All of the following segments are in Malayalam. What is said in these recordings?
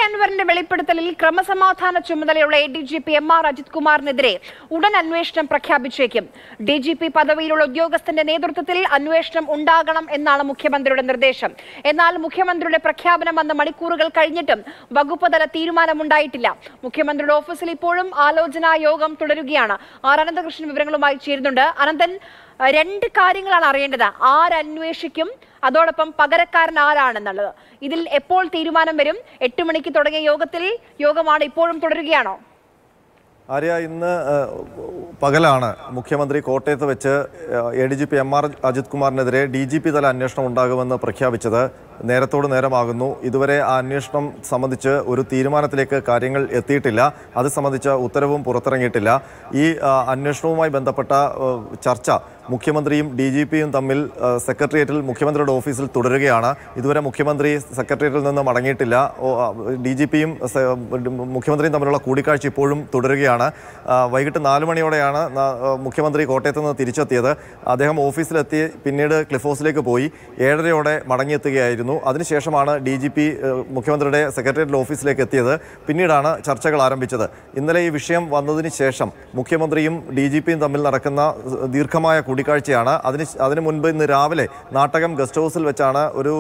അൻവറിന്റെ വെളിപ്പെടുത്തലിൽ ക്രമസമാധാന ചുമതലയുള്ള ADGP MR അജിത് കുമാറിനെതിരെ ഉടൻ അന്വേഷണം പ്രഖ്യാപിച്ചേക്കും. DGP പദവിയിലുള്ള ഉദ്യോഗസ്ഥന്റെ നേതൃത്വത്തിൽ അന്വേഷണം ഉണ്ടാകണം എന്നാണ് മുഖ്യമന്ത്രിയുടെ നിർദ്ദേശം. എന്നാൽ മുഖ്യമന്ത്രിയുടെ പ്രഖ്യാപനം വന്ന മണിക്കൂറുകൾ കഴിഞ്ഞിട്ടും വകുപ്പ് തല തീരുമാനമുണ്ടായിട്ടില്ല. മുഖ്യമന്ത്രിയുടെ ഓഫീസിൽ ഇപ്പോഴും ആലോചനാ യോഗം തുടരുകയാണ്. അനന്തകൃഷ്ണൻ വിവരങ്ങളുമായി ചേരുന്നുണ്ട്. അനന്തൻ, രണ്ട് കാര്യങ്ങളാണ് അറിയേണ്ടത്. ആരന്വേഷിക്കും, അതോടൊപ്പം പകരക്കാരൻ ആരാണെന്നുള്ളത്. ഇതിൽ എപ്പോൾ തീരുമാനം വരും? 8 മണിക്ക് തുടങ്ങിയ യോഗമാണ് ഇപ്പോഴും തുടരുകയാണോ? ആര്യ, ഇന്ന് പകലാണ് മുഖ്യമന്ത്രി കോട്ടയത്ത് വെച്ച് ADGP MR അജിത് കുമാറിനെതിരെ DGP തല അന്വേഷണം ഉണ്ടാകുമെന്ന് പ്രഖ്യാപിച്ചത്. നേരത്തോട് നേരമാകുന്നു. ഇതുവരെ ആ അന്വേഷണം സംബന്ധിച്ച് ഒരു തീരുമാനത്തിലേക്ക് കാര്യങ്ങൾ എത്തിയിട്ടില്ല. അത് സംബന്ധിച്ച ഉത്തരവും പുറത്തിറങ്ങിയിട്ടില്ല. ഈ അന്വേഷണവുമായി ബന്ധപ്പെട്ട ചർച്ച മുഖ്യമന്ത്രിയും DGPയും തമ്മിൽ സെക്രട്ടേറിയറ്റിൽ മുഖ്യമന്ത്രിയുടെ ഓഫീസിൽ തുടരുകയാണ്. ഇതുവരെ മുഖ്യമന്ത്രി സെക്രട്ടേറിയറ്റിൽ നിന്ന് മടങ്ങിയിട്ടില്ല. DGPയും മുഖ്യമന്ത്രിയും തമ്മിലുള്ള കൂടിക്കാഴ്ച ഇപ്പോഴും തുടരുകയാണ്. വൈകിട്ട് 4 മണിയോടെയാണ് മുഖ്യമന്ത്രി കോട്ടയത്ത് നിന്ന് തിരിച്ചെത്തിയത്. അദ്ദേഹം ഓഫീസിലെത്തി പിന്നീട് ക്ലിഫ് ഹൗസിലേക്ക് പോയി 7:30 മടങ്ങിയെത്തുകയായിരുന്നു. അതിനുശേഷമാണ് DGP മുഖ്യമന്ത്രിയുടെ സെക്രട്ടേറിയറ്റ് ഓഫീസിലേക്ക് എത്തിയത്. പിന്നീടാണ് ചർച്ചകൾ ആരംഭിച്ചത്. ഇന്നലെ ഈ വിഷയം വന്നതിന് ശേഷം മുഖ്യമന്ത്രിയും DGPയും തമ്മിൽ നടക്കുന്ന ദീർഘമായ കൂടിക്കാഴ്ചയാണ്. അതിന് മുൻപ് ഇന്ന് രാവിലെ നാട്ടകം ഗസ്റ്റ് ഹൗസിൽ വെച്ചാണ്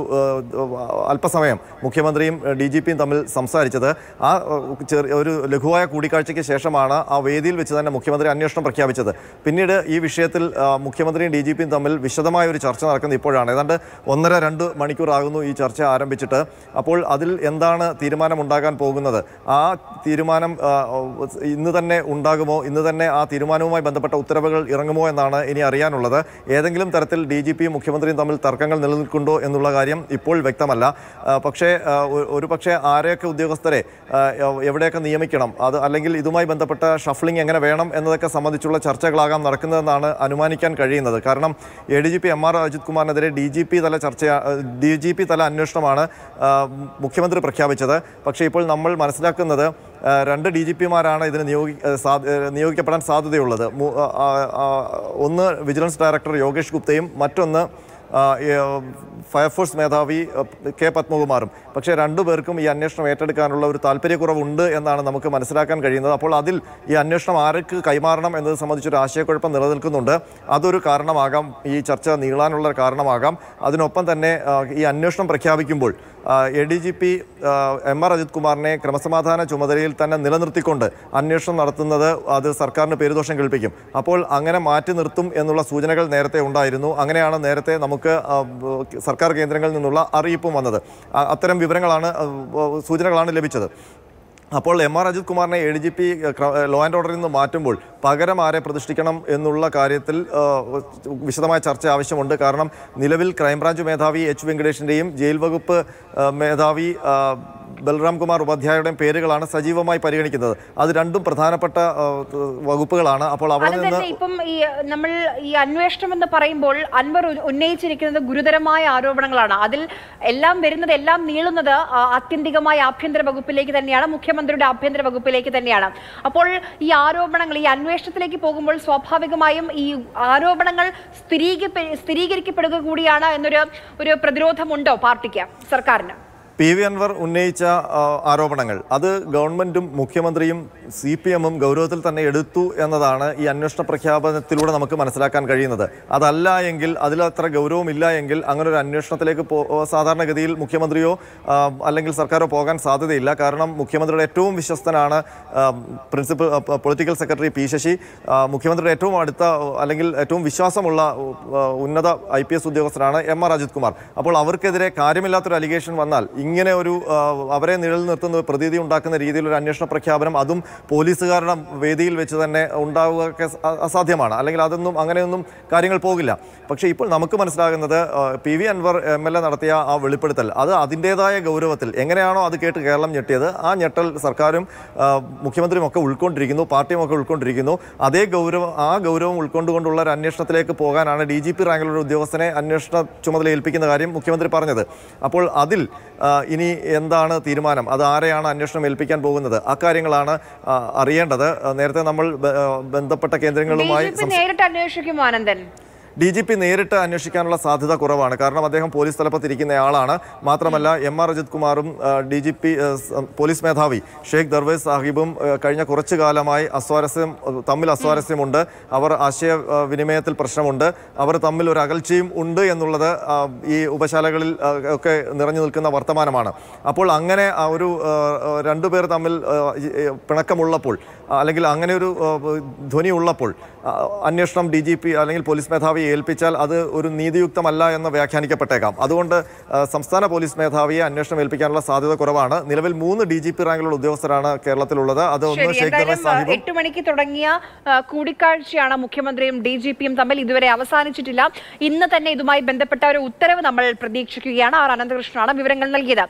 അല്പസമയം മുഖ്യമന്ത്രിയും DGPയും തമ്മിൽ സംസാരിച്ചത്. ആ ഒരു ലഘുവായ കൂടിക്കാഴ്ചയ്ക്ക് ശേഷമാണ് ആ വേദിയിൽ വെച്ച് തന്നെ മുഖ്യമന്ത്രി അന്വേഷണം പ്രഖ്യാപിച്ചത്. പിന്നീട് ഈ വിഷയത്തിൽ മുഖ്യമന്ത്രിയും DGPയും തമ്മിൽ വിശദമായ ഒരു ചർച്ച നടക്കുന്നത് ഇപ്പോഴാണ്. ഏതാണ്ട് 1.5-2 മണിക്കൂർ ആകുന്നു ഈ ചർച്ച ആരംഭിച്ചിട്ട്. അപ്പോൾ അതിൽ എന്താണ് തീരുമാനമുണ്ടാകാൻ പോകുന്നത്? ആ തീരുമാനം ഇന്ന് തന്നെ ഉണ്ടാകുമോ? ഇന്ന് തന്നെ ആ തീരുമാനവുമായി ബന്ധപ്പെട്ട ഉത്തരവുകൾ ഇറങ്ങുമോ എന്നാണ് ഇനി അറിയാനുള്ളത്. ഏതെങ്കിലും തരത്തിൽ DGPയും മുഖ്യമന്ത്രിയും തമ്മിൽ തർക്കങ്ങൾ നിലനിൽക്കുന്നുണ്ടോ എന്നുള്ള കാര്യം ഇപ്പോൾ വ്യക്തമല്ല. പക്ഷേ ആരെയൊക്കെ ഉദ്യോഗസ്ഥരെ എവിടെയൊക്കെ നിയമിക്കണം, അത് അല്ലെങ്കിൽ ഇതുമായി ബന്ധപ്പെട്ട ഷഫ്ലിംഗ് എങ്ങനെ വേണം എന്നതൊക്കെ സംബന്ധിച്ചുള്ള ചർച്ചകളാകാം നടക്കുന്നതെന്നാണ് അനുമാനിക്കാൻ കഴിയുന്നത്. കാരണം ADGP MR അജിത് കുമാറിനെതിരെ DGP തല അന്വേഷണമാണ് മുഖ്യമന്ത്രി പ്രഖ്യാപിച്ചത്. പക്ഷേ ഇപ്പോൾ നമ്മൾ മനസ്സിലാക്കുന്നത് 2 DGPമാരാണ് ഇതിന് നിയോഗിക്കപ്പെടാൻ സാധ്യതയുള്ളത്. ഒന്ന് വിജിലൻസ് ഡയറക്ടർ യോഗേഷ് ഗുപ്തയും മറ്റൊന്ന് ഫയർഫോഴ്സ് മേധാവി K പത്മകുമാറും. പക്ഷേ 2 പേർക്കും ഈ അന്വേഷണം ഏറ്റെടുക്കാനുള്ള ഒരു താല്പര്യക്കുറവുണ്ട് എന്നാണ് നമുക്ക് മനസ്സിലാക്കാൻ കഴിയുന്നത്. അപ്പോൾ അതിൽ ഈ അന്വേഷണം ആർക്ക് കൈമാറണം എന്നത് സംബന്ധിച്ചൊരു ആശയക്കുഴപ്പം നിലനിൽക്കുന്നുണ്ട്. അതൊരു കാരണമാകാം, ഈ ചർച്ച നീളാനുള്ള കാരണമാകാം. അതിനൊപ്പം തന്നെ ഈ അന്വേഷണം പ്രഖ്യാപിക്കുമ്പോൾ ADGP MR അജിത് കുമാറിനെ ക്രമസമാധാന ചുമതലയിൽ തന്നെ നിലനിർത്തിക്കൊണ്ട് അന്വേഷണം നടത്തുന്നത് അത് സർക്കാരിന് പേരുദോഷം കേൾപ്പിക്കും. അപ്പോൾ അങ്ങനെ മാറ്റി നിർത്തും എന്നുള്ള സൂചനകൾ നേരത്തെ ഉണ്ടായിരുന്നു. അങ്ങനെയാണ് നേരത്തെ നമുക്ക് സർക്കാർ കേന്ദ്രങ്ങളിൽ നിന്നുള്ള അറിയിപ്പും വന്നത്. അത്തരം സൂചനകളാണ് ലഭിച്ചത്. അപ്പോൾ MR അജിത് കുമാറിനെ ADGP ലോ ആൻഡ് ഓർഡറിൽ നിന്ന് മാറ്റുമ്പോൾ പകരം ആരെ പ്രതിഷ്ഠിക്കണം എന്നുള്ള കാര്യത്തിൽ വിശദമായ ചർച്ച ആവശ്യമുണ്ട്. കാരണം നിലവിൽ ക്രൈംബ്രാഞ്ച് മേധാവി H വെങ്കടേഷിൻ്റെയും ജയിൽ വകുപ്പ് മേധാവി ബൽറാം കുമാർ ഉപാധ്യായയുടെയും പേരുകളാണ് സജീവമായി പരിഗണിക്കുന്നത്. അത് രണ്ടും പ്രധാനപ്പെട്ട വകുപ്പുകളാണ്. അപ്പോൾ അവിടെ നിന്ന് ഇപ്പം നമ്മൾ ഈ അന്വേഷണം എന്ന് പറയുമ്പോൾ അൻവർ ഉന്നയിച്ചിരിക്കുന്നത് ഗുരുതരമായ ആരോപണങ്ങളാണ്. അതിൽ എല്ലാം നീളുന്നത് ആത്യന്തികമായ ആഭ്യന്തര വകുപ്പിലേക്ക് തന്നെയാണ്, മുഖ്യമന്ത്രിയുടെ ആഭ്യന്തര വകുപ്പിലേക്ക് തന്നെയാണ്. അപ്പോൾ ഈ ആരോപണങ്ങൾ ഈ അന്വേഷണത്തിലേക്ക് പോകുമ്പോൾ സ്വാഭാവികമായും ഈ ആരോപണങ്ങൾ സ്ഥിരീകരിക്കപ്പെടുക കൂടിയാണ് എന്നൊരു പ്രതിരോധമുണ്ടോ പാർട്ടിക്ക്, സർക്കാരിന്? PV അൻവർ ഉന്നയിച്ച ആരോപണങ്ങൾ അത് ഗവൺമെൻറ്റും മുഖ്യമന്ത്രിയും CPMും ഗൗരവത്തിൽ തന്നെ എടുത്തു എന്നതാണ് ഈ അന്വേഷണ പ്രഖ്യാപനത്തിലൂടെ നമുക്ക് മനസ്സിലാക്കാൻ കഴിയുന്നത്. അതല്ല എങ്കിൽ, അതിലത്ര ഗൗരവമില്ല എങ്കിൽ അങ്ങനെ ഒരു അന്വേഷണത്തിലേക്ക് സാധാരണഗതിയിൽ മുഖ്യമന്ത്രിയോ അല്ലെങ്കിൽ സർക്കാരോ പോകാൻ സാധ്യതയില്ല. കാരണം മുഖ്യമന്ത്രിയുടെ ഏറ്റവും വിശ്വസ്തനാണ് പൊളിറ്റിക്കൽ സെക്രട്ടറി P ശശി. മുഖ്യമന്ത്രിയുടെ ഏറ്റവും അടുത്ത അല്ലെങ്കിൽ ഏറ്റവും വിശ്വാസമുള്ള ഉന്നത IPS ഉദ്യോഗസ്ഥനാണ് MR അജിത് കുമാർ. അപ്പോൾ അവർക്കെതിരെ കാര്യമില്ലാത്തൊരു അലിഗേഷൻ വന്നാൽ ഇങ്ങനെ അവരെ നിഴൽ നിർത്തുന്ന പ്രതീതി ഉണ്ടാക്കുന്ന രീതിയിലൊരു അന്വേഷണ പ്രഖ്യാപനം അതും പോലീസുകാരുടെ വേദിയിൽ വെച്ച് തന്നെ ഉണ്ടാവുക അസാധ്യമാണ്. അല്ലെങ്കിൽ അങ്ങനെയൊന്നും കാര്യങ്ങൾ പോകില്ല. പക്ഷേ ഇപ്പോൾ നമുക്ക് മനസ്സിലാകുന്നത് PV അൻവർ MLA നടത്തിയ ആ വെളിപ്പെടുത്തൽ അത് അതിൻ്റേതായ ഗൗരവത്തിൽ എങ്ങനെയാണോ അത് കേട്ട് കേരളം ഞെട്ടിയത്, ആ ഞെട്ടൽ സർക്കാരും മുഖ്യമന്ത്രിയും ഒക്കെ ഉൾക്കൊണ്ടിരിക്കുന്നു, പാർട്ടിയും ഒക്കെ ഉൾക്കൊണ്ടിരിക്കുന്നു. ആ ഗൗരവം ഉൾക്കൊണ്ടുകൊണ്ടുള്ള ഒരു അന്വേഷണത്തിലേക്ക് പോകാനാണ് DGP റാങ്കിലുള്ള ഉദ്യോഗസ്ഥനെ അന്വേഷണ ചുമതല ഏൽപ്പിക്കുന്ന കാര്യം മുഖ്യമന്ത്രി പറഞ്ഞത്. അപ്പോൾ അതിൽ ഇനി എന്താണ് തീരുമാനം, അത് ആരെയാണ് അന്വേഷണം ഏൽപ്പിക്കാൻ പോകുന്നത്, അക്കാര്യങ്ങളാണ് അറിയേണ്ടത്. നേരത്തെ നമ്മൾ ബന്ധപ്പെട്ട കേന്ദ്രങ്ങളുമായി നേരിട്ട് അന്വേഷിക്കുമോ ആനന്ദൻ? DGP നേരിട്ട് അന്വേഷിക്കാനുള്ള സാധ്യത കുറവാണ്. കാരണം അദ്ദേഹം പോലീസ് തലപ്പത്തിരിക്കുന്നയാളാണ്. മാത്രമല്ല MR അജിത് കുമാറും DGP പോലീസ് മേധാവി ഷെയ്ഖ് ദർവേസ് സാഹിബും കഴിഞ്ഞ കുറച്ചു കാലമായി തമ്മിൽ അസ്വാരസ്യമുണ്ട്. അവർ ആശയവിനിമയത്തിൽ പ്രശ്നമുണ്ട്. അവർ തമ്മിൽ ഒരു അകൽച്ചയും ഉണ്ട് എന്നുള്ളത് ഈ ഉപശാലകളിൽ ഒക്കെ നിറഞ്ഞു നിൽക്കുന്ന വർത്തമാനമാണ്. അപ്പോൾ അങ്ങനെ ഒരു രണ്ടുപേർ തമ്മിൽ പിണക്കമുള്ളപ്പോൾ അല്ലെങ്കിൽ അങ്ങനെ ഒരു ധ്വനി ഉള്ളപ്പോൾ അന്വേഷണം DGP അല്ലെങ്കിൽ പോലീസ് മേധാവിയെ ഏൽപ്പിച്ചാൽ അത് ഒരു നീതിയുക്തമല്ല എന്ന് വ്യാഖ്യാനിക്കപ്പെട്ടേക്കാം. അതുകൊണ്ട് സംസ്ഥാന പോലീസ് മേധാവിയെ അന്വേഷണം ഏൽപ്പിക്കാനുള്ള സാധ്യത കുറവാണ്. നിലവിൽ 3 DGP റാങ്കിലുള്ള ഉദ്യോഗസ്ഥരാണ് കേരളത്തിലുള്ളത്. അത് ഒന്ന് ഷെയ്ഖ് ദർവേസ് സാഹിബും 8 മണിക്ക് തുടങ്ങിയ കൂടിക്കാഴ്ചയാണ് മുഖ്യമന്ത്രിയും DGPയും തമ്മിൽ ഇതുവരെ അവസാനിച്ചിട്ടില്ല. ഇന്ന് തന്നെ ഇതുമായി ബന്ധപ്പെട്ട ഒരു ഉത്തരവ് നമ്മൾ പ്രതീക്ഷിക്കുകയാണ്. ആർ അനന്തകൃഷ്ണനാണ് വിവരങ്ങൾ നൽകിയത്.